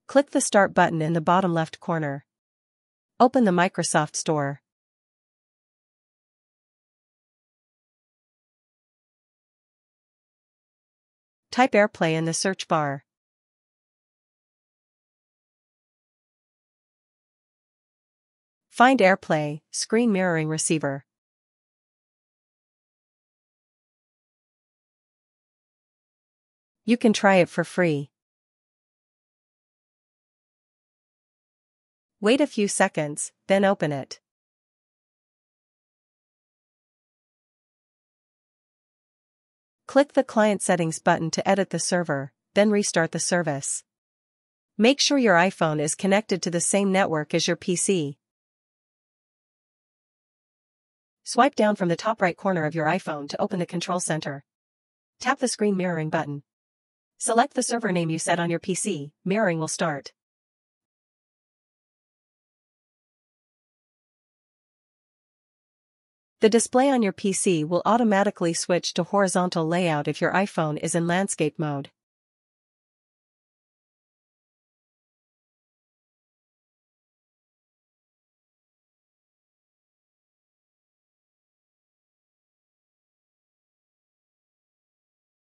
Click the Start button in the bottom left corner. Open the Microsoft Store. Type AirPlay in the search bar. Find AirPlay, screen mirroring receiver. You can try it for free. Wait a few seconds, then open it. Click the Client Settings button to edit the server, then restart the service. Make sure your iPhone is connected to the same network as your PC. Swipe down from the top right corner of your iPhone to open the Control Center. Tap the screen mirroring button. Select the server name you set on your PC, mirroring will start. The display on your PC will automatically switch to horizontal layout if your iPhone is in landscape mode.